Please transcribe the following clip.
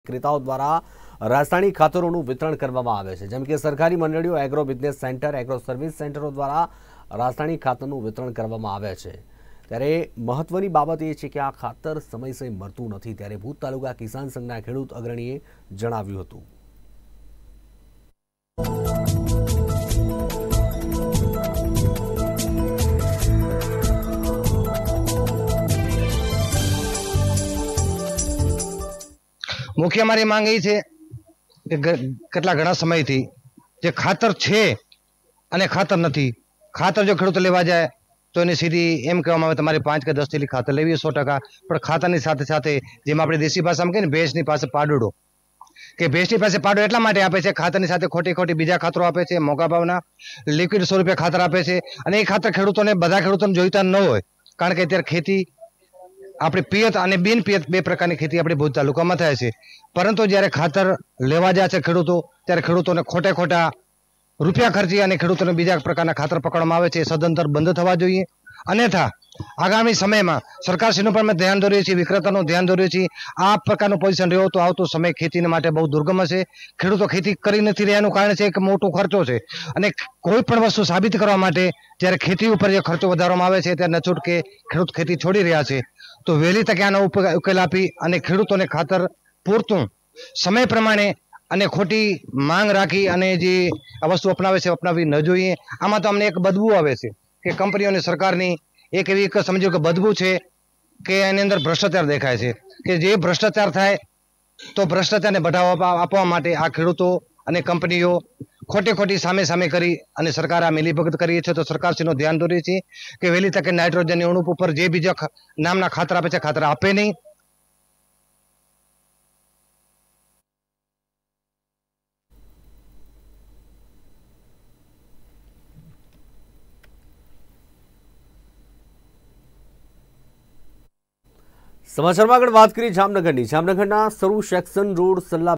વિક્રેતાઓ દ્વારા રાસાયણિક ખાતરોનું વિતરણ કરવામાં આવે છે, જેમ કે સરકારી મંડળીઓ, agro business centre, agro service સેન્ટરો દ્વારા રાસાયણિક ખાતરનું વિતરણ કરવામાં આવે છે। ત્યારે મહત્વની બાબત એ છે કે આ ખાતર સમયસર મળતું નથી। ત્યારે ભુજ તાલુકા કિસાન સંઘના ખેડૂત અગ્રણીએ જણાવ્યું હતું। मुख्य अमारी मांग ये है कि કેટલા ઘણા સમયથી જે ખાતર છે અને ખાતર નથી। ખાતર જો ખેડૂત લેવા જાય તો એની સીધી એમ કહેવામાં આવે તમારે 5 કે 10 થેલી ખાતર લેવી 100%, પણ ખાતરની સાથે સાથે જેમ આપણે દેશી ભાષામાં કહીએ ને ભેંસની પાસે પાડોડો, કે ભેંસની પાસે પાડો એટલા માટે આપે છે ખાતરની સાથે ખોટી બીજા ખાતરો આપે છે, મોંઘા ભાવના લિક્વિડ સ્વરૂપે ખાતર આપે છે। અને એ ખાતર ખેડૂતોને બધા ખેડૂતોને જોઈતા ન હોય, કારણ કે અત્યારે ખેતી આપણે પિયત અને બિન પિયત બે પ્રકારની ખેતી આપણે ભુજ તાલુકામાં થાય છે। પરંતુ જ્યારે ખાતર લેવા જાય છે ખેડૂતો, ત્યારે ખેડૂતોને ખોટા રૂપિયા ખર્ચી અને ખેડૂતોને બીજા પ્રકારના ખાતર પકડવામાં આવે છે। સદંતર બંધ થવા જોઈએ, અન્યથા આગામી સમયમાં સરકારશ્રીનું પણ ધ્યાન દોરીએ છીએ, વિક્રેતાનું ધ્યાન દોરીએ છીએ। આ પ્રકારનું પોઝિશન રહ્યો તો આવતો સમય ખેતી માટે બહુ દુર્ગમ હશે। ખેડૂતો ખેતી કરી નથી રહ્યાનું કારણ છે કે મોટો ખર્ચો છે, અને કોઈ પણ વસ્તુ સાબિત કરવા માટે જ્યારે ખેતી ઉપર જે ખર્ચો વધારવામાં આવે છે ત્યારે ન છૂટકે ખેડૂત ખેતી છોડી રહ્યા છે। તો વહેલી તકે આનો ઉકેલ આપી અને ખેડૂતોને ખાતર પૂરતું સમય પ્રમાણે અને ખોટી માંગ રાખી અને જે આ વસ્તુ અપનાવે છે અપનાવવી ન જોઈએ। આમાં તો અમને એક બદબુ આવે છે કે કંપનીઓ અને સરકારની એક એવી સમજો કે બદબુ છે કે એની અંદર ભ્રષ્ટાચાર દેખાય છે, કે જે ભ્રષ્ટાચાર થાય તો ભ્રષ્ટાચારને બઢાવો આપવા માટે આ ખેડૂતો અને કંપનીઓ ખોટી સામે કરી અને સરકાર આ મિલીભગત કરીએ છે। તો સરકારશ્રીનું ધ્યાન દોરીએ છીએ કે વહેલી તકે નાઇટ્રોજનની ઉણપ ઉપર જે બીજા નામના ખાતર આપે છે ખાતર આપે નહીં। સમાચારમાં આગળ વાત કરી જામનગરના સરૂ સેક્શન રોડ સલ્લા